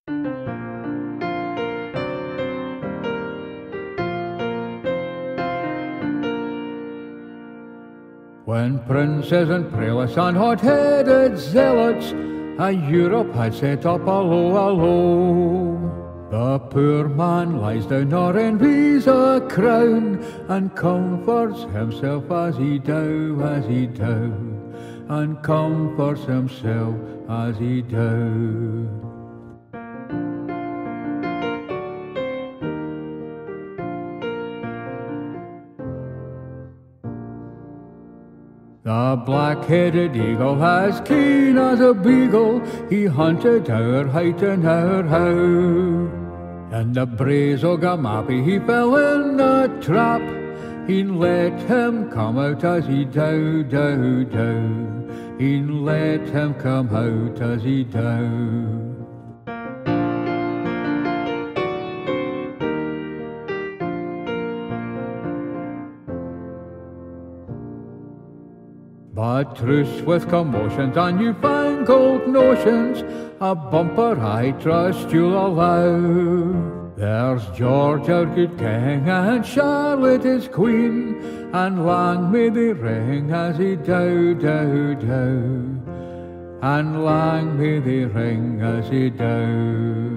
When princes and prelates and hot-headed zealots of Europe had set up alow, the poor man lies down nor envies a crown, and comforts himself as he do, and comforts himself as he do. The black-headed eagle, as keen as a beagle, he hunted our height and our how. And the braes o' Gamapi, he fell in a trap, he'd let him come out as he do. He'd let him come out as he do. But truce with commotions and newfangled notions, a bumper I trust you'll allow. There's George our good king, and Charlotte his queen, and lang may they ring as he do. And lang may they ring as he do.